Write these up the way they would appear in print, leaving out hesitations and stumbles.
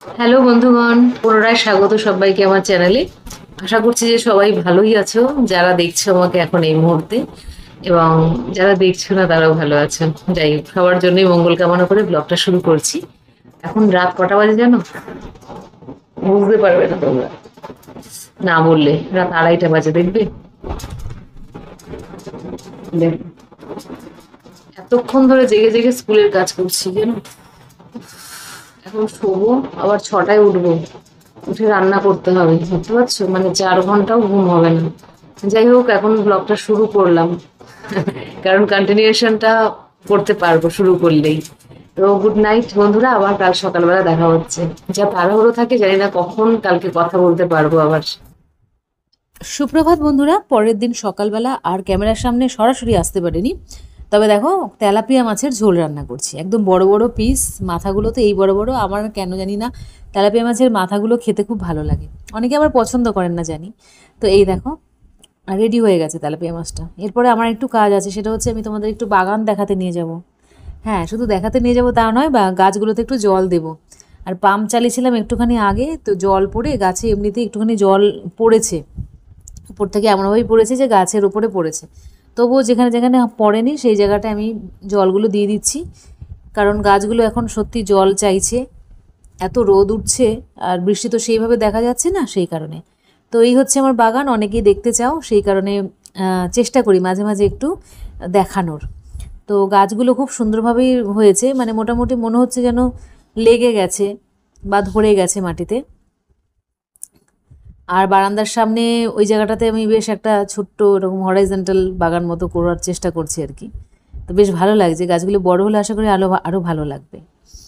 Hello বন্ধুগণ, পুনরায় স্বাগত সবাইকে আমার চ্যানেলে। আশা করছি যে সবাই ভালোই আছো, যারা দেখছো আমাকে এখন এই মুহূর্তে, এবং যারা দেখছো না তারাও ভালো আছো। যাই হোক, সবার জন্যই মঙ্গল কামনা করে ব্লগটা শুরু করছি। এখন রাত কটা বাজে জানো? বুঝতে পারবে না তোমরা না বললে। রাত 2:30 বাজে, দেখবে। দেখো, এতক্ষণ ধরে জেগে জেগে স্কুলের কাজ করছি জানো। এখন শোবো, আবার 6টায় উঠবো, উঠে রান্না করতে হবে, বুঝতে পারছো? মানে 4 ঘন্টাও ঘুম হবে না। যাই হোক, এখন ব্লগটা শুরু করলাম কারণ কন্টিনিউশনটা করতে পারবো শুরু করলেই। তো গুড নাইট বন্ধুরা, আবার কাল সকালবেলা দেখা হচ্ছে। যা তাড়াহুড়ো থাকে জানি না কখন কালকে কথা বলতে পারবো আবার। সুপ্রভাত বন্ধুরা। পরের দিন সকালবেলা আর ক্যামেরার সামনে সরাসরি আসতে পারিনি, তবে দেখো তেলাপিয়া মাছের ঝোল রান্না করছি। একদম বড় বড় পিস, মাথাগুলো তো এই বড় বড়। আমার কেন জানি না তেলাপিয়া মাছের মাথাগুলো খেতে খুব ভালো লাগে, অনেকে আবার পছন্দ করেন না জানি। তো এই দেখো রেডি হয়ে গেছে তেলাপিয়া মাছটা। এরপরে আমার একটু কাজ আছে, সেটা হচ্ছে আমি তোমাদের একটু বাগান দেখাতে নিয়ে যাব। হ্যাঁ, শুধু দেখাতে নিয়ে যাব তা নয়, বা গাছগুলোতে একটু জল দেব। আর পাম্প চালিয়েছিলাম একটুখানি আগে, তো জল পড়ে গাছে এমনিতেই একটুখানি জল পড়েছে, উপর থেকে এমনভাবেই পড়েছে যে গাছের উপরে পড়েছে। তবুও যেখানে যেখানে পড়েনি সেই জায়গাটায় আমি জলগুলো দিয়ে দিচ্ছি, কারণ গাছগুলো এখন সত্যি জল চাইছে। এত রোদ উঠছে আর বৃষ্টি তো সেইভাবে দেখা যাচ্ছে না, সেই কারণে। তো এই হচ্ছে আমার বাগান, অনেকেই দেখতে চাও, সেই কারণে চেষ্টা করি মাঝে মাঝে একটু দেখানোর। তো গাছগুলো খুব সুন্দরভাবেই হয়েছে, মানে মোটামুটি মনে হচ্ছে যেন লেগে গেছে বা ধরে গেছে মাটিতে। আর বারান্দার সামনে ওই জায়গাটাতে আমি বেশ একটা ছোট্ট এরকম হরাইজন্টাল বাগান মতো করার চেষ্টা করছি আর কি। তো বেশ ভালো লাগছে, গাছগুলো বড় হলে আশা করি আরও ভালো লাগবে।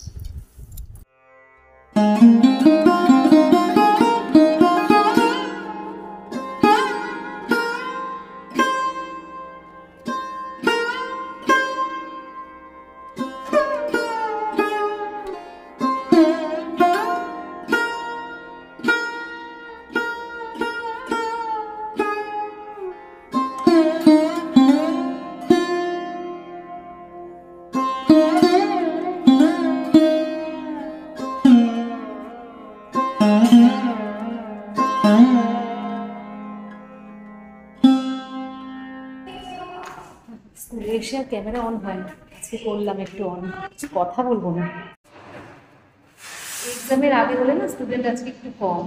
স্কুলে এসে আর ক্যামেরা অন হয় না, আজকে করলাম একটু অন। কিছু কথা বলবো না, এক্সামের আগে বলে না স্টুডেন্ট আজকে একটু কম।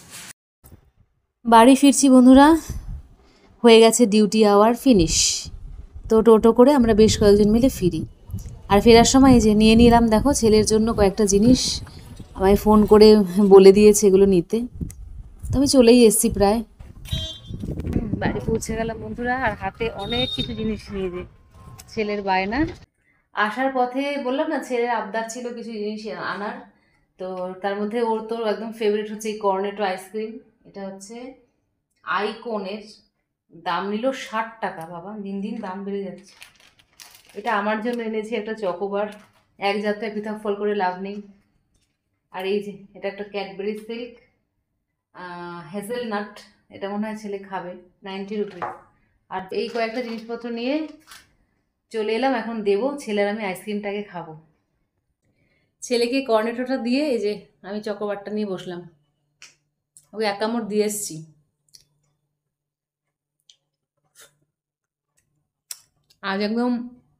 বাড়ি ফিরছি বন্ধুরা, হয়ে গেছে ডিউটি আওয়ার ফিনিশ। তো টোটো করে আমরা বেশ কয়েকজন মিলে ফিরি। আর ফেরার সময় এই যে নিয়ে নিলাম, দেখো ছেলের জন্য কয়েকটা জিনিস আমায় ফোন করে বলে দিয়েছে এগুলো নিতে। তো আমি চলেই এসেছি প্রায়। বাড়ি পৌঁছে গেলাম বন্ধুরা, আর হাতে অনেক কিছু জিনিস নিয়ে যে ছেলের বায়না। আসার পথে বললাম না ছেলের আবদার ছিল কিছু জিনিস আনার। তো তার মধ্যে ওর তো একদম ফেভারিট হচ্ছে এই কর্নেটো আইসক্রিম। এটা হচ্ছে আইকনের, দাম নিল 60 টাকা। বাবা, দিন দিন দাম বেড়ে যাচ্ছে। এটা আমার জন্য এনেছি একটা চকোবার, এক যাত্রায় পৃথক ফল করে লাভ নেই। আর এই যে এটা একটা ক্যাডবেরি সিল্ক হেজেলনাট, এটা মনে হয় ছেলে খাবে, 90 রুপিস। আর এই কয়েকটা জিনিসপত্র নিয়ে চলে এলাম, এখন দেবো ছেলের আমি আইসক্রিমটাকে খাবো। ছেলেকে কর্নেটোটা দিয়ে এই যে আমি চকোবারটা নিয়ে বসলাম, ওকে 1 কামড় দিয়ে এসছি। আজ একদম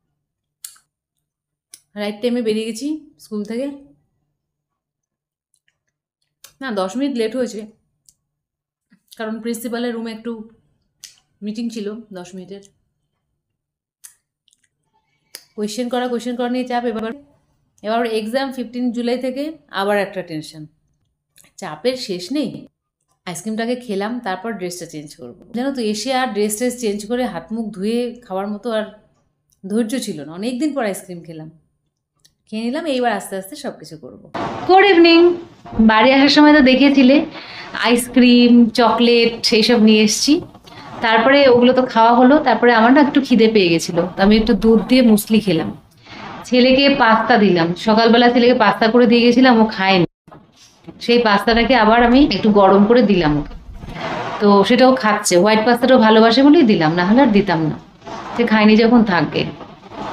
রাইট টাইমে বেরিয়ে গেছি স্কুল থেকে। না, 10 মিনিট লেট হয়েছে, কারণ প্রিন্সিপালের রুমে একটু মিটিং ছিল 10 মিনিটের। কোয়েশ্চেন করা নিয়ে চাপ। এবার এবার এক্সাম 15 জুলাই থেকে, আবার একটা টেনশন, চাপের শেষ নেই। আইসক্রিমটাকে খেলাম, তারপর ড্রেসটা চেঞ্জ করবো। জানো তো, এসে আর ড্রেস চেঞ্জ করে হাত মুখ ধুয়ে খাওয়ার মতো আর ধৈর্য ছিল না। অনেক দিন পর আইসক্রিম খেয়ে নিলাম, এইবার আস্তে আস্তে সব কিছু করবো। Good evening. বাড়ি আসার সময় তো দেখেছিলে আইসক্রিম চকলেট সেই সব নিয়ে এসেছি। তারপরে ওগুলো তো খাওয়া হলো, তারপরে আমার না একটু খিদে পেয়ে গেছিলো, তো আমি একটু দুধ দিয়ে মুসলি খেলাম। ছেলেকে পাস্তা দিলাম, সকালবেলা ছেলেকে পাস্তা করে দিয়ে গেছিলাম, ও খায়নি। সেই পাস্তাটাকে আবার আমি একটু গরম করে দিলাম ওকে। তো সেটাও খাচ্ছে, হোয়াইট পাস্তাটাও ভালোবাসে বলেই দিলাম, না হলে আর দিতাম না। সে খায়নি যখন থাকবে,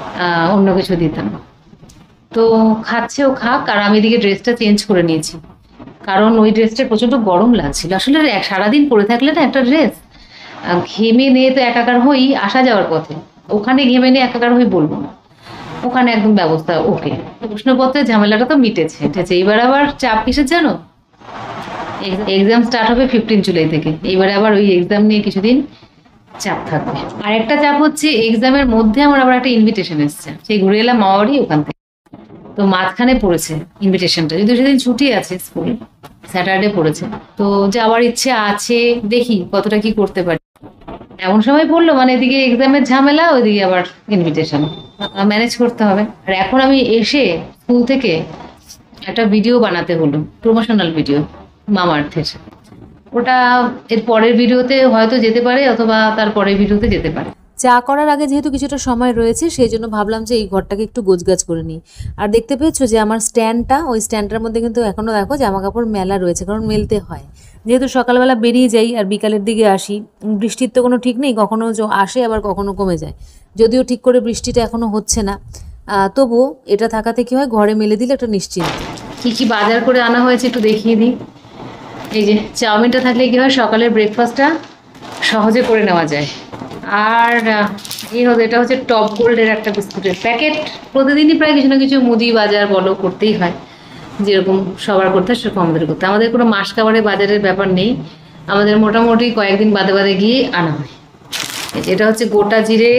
অন্য কিছু দিতাম। তো খাচ্ছে, ও খাক, আর আমি এদিকে ড্রেসটা চেঞ্জ করে নিয়েছি। কারণ ওই ড্রেসটা প্রচণ্ড গরম লাগছিল। আসলে সারাদিন পরে থাকলে না একটা ড্রেস ঘেমে নিয়ে তো একাকার হই আসা যাওয়ার পথে, ওখানে ঘেমে নিয়ে একাকার হই বলবো না, ওখানে একদম ব্যবস্থা ওকে। প্রশ্নপত্রের ঝামেলাটা তো মিটেছে মিটেছে, এবার আবার চাপ কিসের জানো, এক্সাম স্টার্ট হবে 15 জুলাই থেকে, এবারে আবার ওই এক্সাম নিয়ে কিছুদিন চাপ থাকবে। আর একটা চাপ হচ্ছে এক্সামের মধ্যে আমার আবার একটা ইনভিটেশন এসছে, সেই ঘুরে এলাম মামাবাড়ি ওখান থেকে, তো মাঝখানে পড়েছে ইনভিটেশনটা, যদিও সেদিন ছুটি আছে স্কুল, স্যাটারডে পড়েছে, তো যাওয়ার ইচ্ছে আছে, দেখি কতটা কি করতে পারি। এমন সময় পড়লো মানে এদিকে এক্সামের ঝামেলা, ওইদিকে আবার ইনভিটেশন, ম্যানেজ করতে হবে। আর এখন আমি এসে স্কুল থেকে একটা ভিডিও বানাতে হলো, প্রমোশনাল ভিডিও মামাআর্থের, ওটা এর পরের ভিডিওতে হয়তো যেতে পারে অথবা তার পরের ভিডিওতে যেতে পারে। চা করার আগে যেহেতু কিছুটা সময় রয়েছে সেই জন্য ভাবলাম যে এই ঘরটাকে একটু গোছগাছ করে নিই। আর দেখতে পেয়েছো যে আমার স্ট্যান্ডটা, ওই স্ট্যান্ডটার মধ্যে কিন্তু এখনও দেখো জামা কাপড় মেলা রয়েছে, কারণ মেলতে হয়, যেহেতু সকালবেলা বেরিয়ে যাই আর বিকালের দিকে আসি, বৃষ্টির তো কোনো ঠিক নেই, কখনো আসে আবার কখনো কমে যায়, যদিও ঠিক করে বৃষ্টিটা এখনও হচ্ছে না, তবুও এটা থাকাতে কী হয়, ঘরে মেলে দিলে একটা নিশ্চিন্ত। কি কি বাজার করে আনা হয়েছে একটু দেখিয়ে দিই। এই যে চাউমিনটা থাকলে কি হয়, সকালের ব্রেকফাস্টটা সহজে করে নেওয়া যায়। আর এই হচ্ছে, এটা হচ্ছে টপ গোল্ডের একটা বিস্কুটের প্যাকেট, প্রতিদিনই প্রায় কিছু না কিছু মুদি বাজার বলো করতেই হয়, যেরকম সবার করতে হয় সেরকম আমাদের করতে, আমাদের কোনো মাস কাবারে বাজারের ব্যাপার নেই, আমাদের মোটামুটি কয়েকদিন বাদে বাদে গিয়ে আনা হয়। এটা হচ্ছে গোটা জিরে,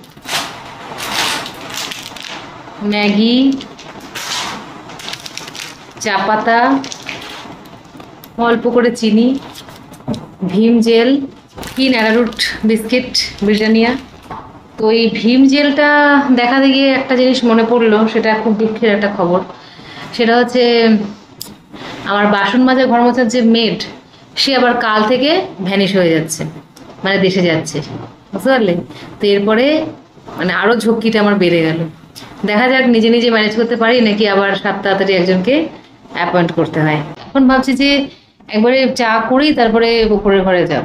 ম্যাগি, চা পাতা, অল্প করে চিনি, ভীম জেল, কি ন্যাড়ারুট বিস্কিট ব্রিটানিয়া। তো এই ভীম জেলটা দেখাতে গিয়ে একটা জিনিস মনে পড়লো, সেটা খুব দুঃখের একটা খবর, সেটা হচ্ছে আমার বাসন মাজা ঘর মোছার যে মেড, সে আবার কাল থেকে ভ্যানিশ হয়ে যাচ্ছে, মানে দেশে যাচ্ছে, বুঝতে পারলে? তো এরপরে মানে আরও ঝক্কিটা আমার বেড়ে গেল। দেখা যাক নিজে নিজে ম্যানেজ করতে পারি নাকি আবার তাড়াতাড়ি একজনকে অ্যাপয়েন্ট করতে হয়। এখন ভাবছি যে একবারে চা করেই তারপরে উপরের ঘরে যাব,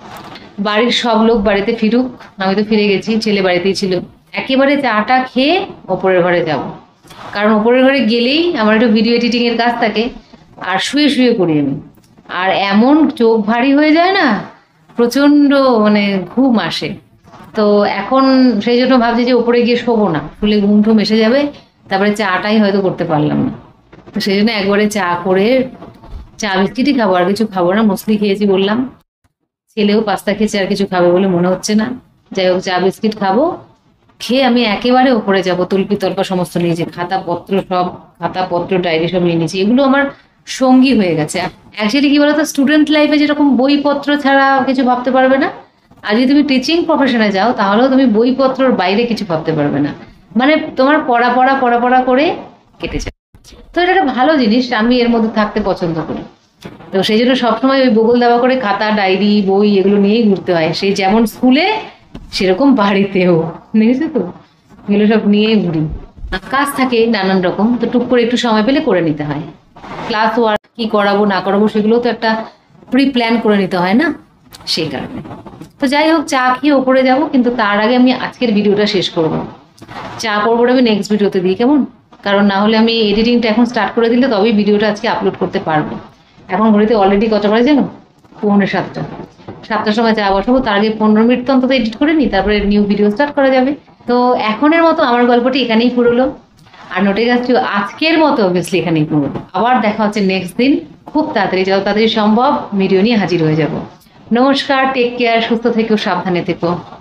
বাড়ির সব লোক বাড়িতে ফিরুক, আমি তো ফিরে গেছি, ছেলে বাড়িতেই ছিল, একেবারে চাটা খেয়ে ওপরের ঘরে যাব, কারণ ওপরের ঘরে গেলেই আমার একটু ভিডিও এডিটিংয়ের কাজ থাকে, আর শুয়ে শুয়ে করি আমি, আর এমন চোখ ভারী হয়ে যায় না, প্রচণ্ড মানে ঘুম আসে। তো এখন সেই জন্য ভাবছি যে ওপরে গিয়ে শোবো না, শুলে ঘুম টুম এসে যাবে, তারপরে চাটাই হয়তো করতে পারলাম না, তো সেই জন্য একবারে চা করে, চা বিস্কিটই খাবো, আর কিছু খাবো না, মুসলি খেয়েছি বললাম, ছেলেও পাস্তা খেয়েছে, আর কিছু খাবে বলে মনে হচ্ছে না, যাই হোক চা বিস্কিট খাবো, খেয়ে আমি একেবারে উপরে যাব, তুলপি তল্পা সমস্ত নিয়েছি, খাতাপত্র সব, খাতাপত্র ডায়েরি সব নিয়ে নিয়েছি, এগুলো আমার সঙ্গী হয়ে গেছে। অ্যাকচুয়ালি কি বলতো, স্টুডেন্ট লাইফে যেরকম বইপত্র ছাড়া কিছু ভাবতে পারবে না, আর যদি তুমি টিচিং প্রফেশনে যাও তাহলেও তুমি বইপত্রর বাইরে কিছু ভাবতে পারবে না, মানে তোমার পড়া পড়া পড়া পড়া করে কেটে যায়। তো এটা একটা ভালো জিনিস, আমি এর মধ্যে থাকতে পছন্দ করি, তো সেই জন্য সবসময় ওই বগল দেওয়া করে খাতা ডায়েরি বই এগুলো নিয়েই ঘুরতে হয়, সেই যেমন স্কুলে সেরকম বাড়িতেও, দেখেছো তো, এগুলো সব নিয়ে ঘুরি। কাজ থাকে নানান রকম, তো টুক করে একটু সময় পেলে করে নিতে হয়, ক্লাস ওয়ার্ক কি করাবো না করাবো সেগুলো তো একটা প্রি প্ল্যান করে নিতে হয় না, সেই কারণে। তো যাই হোক চা খেয়ে ওপরে যাব, কিন্তু তার আগে আমি আজকের ভিডিওটা শেষ করব, চা করবো আমি নেক্সট ভিডিওতে দিই, কেমন? কারণ না হলে আমি এডিটিংটা এখন স্টার্ট করে দিলে তবেই ভিডিওটা আজকে আপলোড করতে পারবো। এখন ঘড়িতে অলরেডি কত বাজে জানো, 6:45, 7টার সময় চা বসাবো, তার আগে 15 মিনিট তো অন্তত এডিট করে নিই, তারপরে নিউ ভিডিও স্টার্ট করা যাবে। তো এখনের মতো আমার গল্পটি এখানেই পুরোলো, আর নোটে যাচ্ছি আজকের মতো অবভিয়াসলি এখানেই পুরোলো। আবার দেখা হচ্ছে নেক্সট দিন, খুব তাড়াতাড়ি, যত তাড়াতাড়ি সম্ভব ভিডিও নিয়ে হাজির হয়ে যাব। নমস্কার, টেক কেয়ার, সুস্থ থেকো, সাবধানে থেকো।